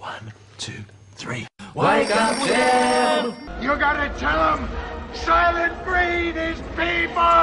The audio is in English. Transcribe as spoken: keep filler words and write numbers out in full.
One, two, three. Wake up, Jim! You gotta tell them Silent Breed is people!